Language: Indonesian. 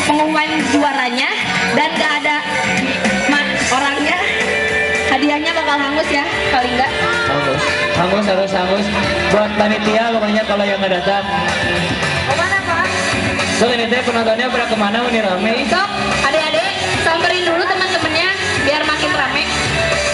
pengumuman juaranya dan gak ada orangnya, hadiahnya bakal hangus ya, kali enggak? Hangus harus buat panitia pokoknya kalau yang nggak datang. Kemana Pak? So ini teh penontonnya pada kemana ini rame? Sok, adik-adik samperin dulu teman-temannya biar makin rame.